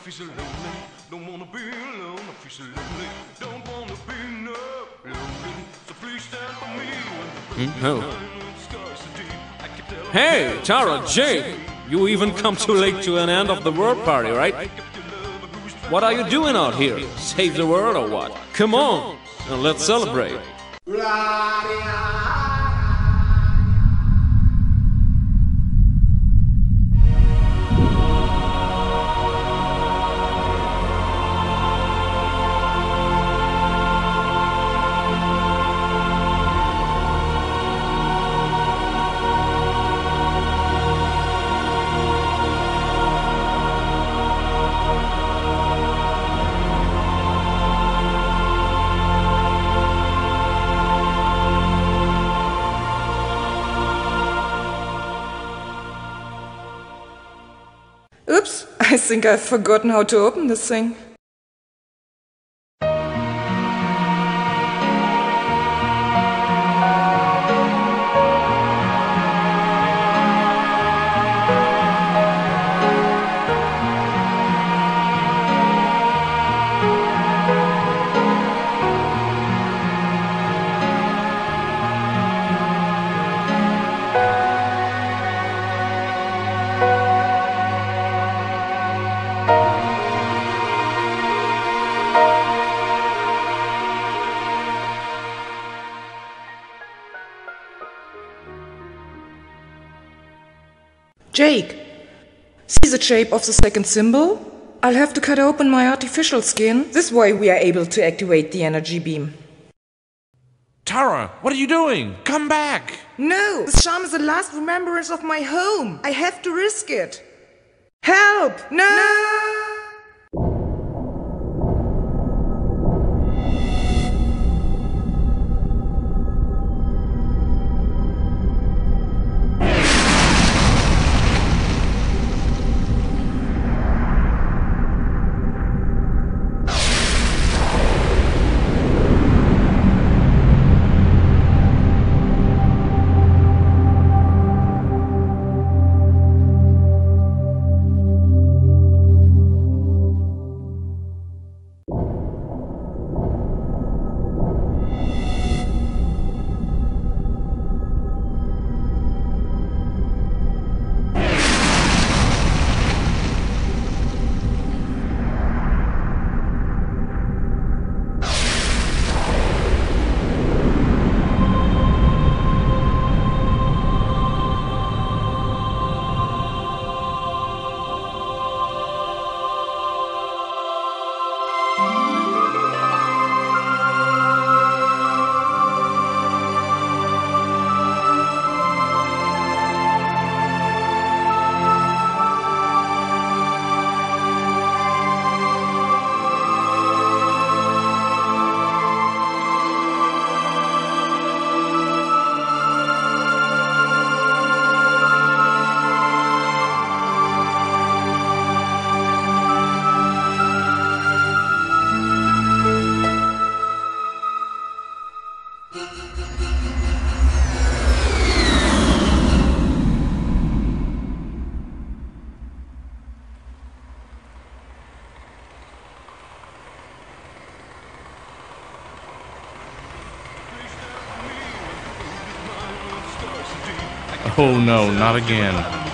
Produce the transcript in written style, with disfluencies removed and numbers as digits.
feel so lonely, don't wanna be alone. I feel so lonely, don't wanna be no lonely. So please stand by me when the Oh. sky's so deep. I can tell Hey, Tara, Jake! You even come too late to an end of the world party, right? What are you doing out here? Save the world or what? Come on, and let's celebrate. Oops, I think I've forgotten how to open this thing. Jake, see the shape of the second symbol? I'll have to cut open my artificial skin. This way we are able to activate the energy beam. Tara, what are you doing? Come back! No! This charm is the last remembrance of my home. I have to risk it. Help! No! Oh no, not again.